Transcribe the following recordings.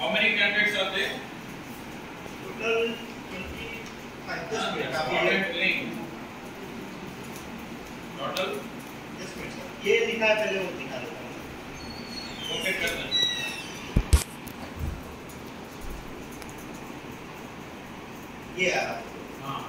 How many candidates are there? Total 25. Just wait. Student link. Total? Just wait sir. ये लिखा है पहले वो दिखा देता हूँ. ओके करना. ये आ रहा है. हाँ.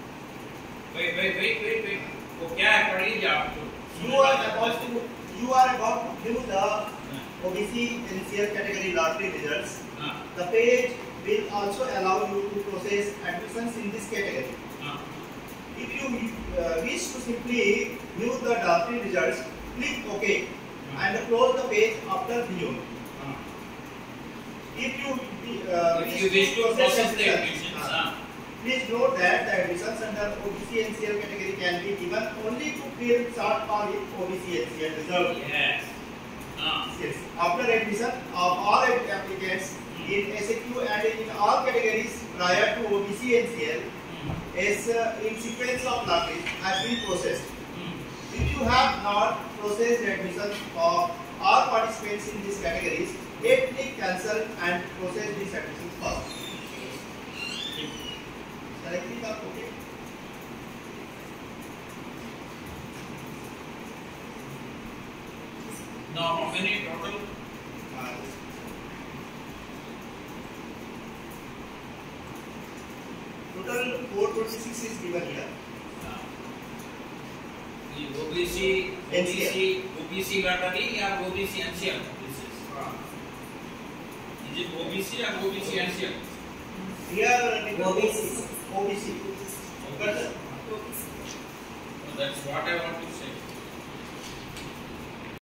Wait. वो क्या है पढ़िए आप तो. You are about to view the OBC NCL category lottery results. The page will also allow you to process admissions in this category. If you wish to simply view the lottery results, click OK and close the page after viewing. If you wish to process the admissions, please note that the admissions under OBC NCL category can be given only to field short call in OBC NCL result. Yes. Yes. After admission of all applicants in SAQ and in all categories prior to OBC NCL, as in sequence of lotteries has been processed. If you have not processed admissions of all participants in these categories, yet click cancel and process these admissions first. Shall I click on OK? Now how many total? Total 426 is given here. OBC lottery or OBC NCL? Is it OBC or OBC NCL? Here OBC. That's what I want to say.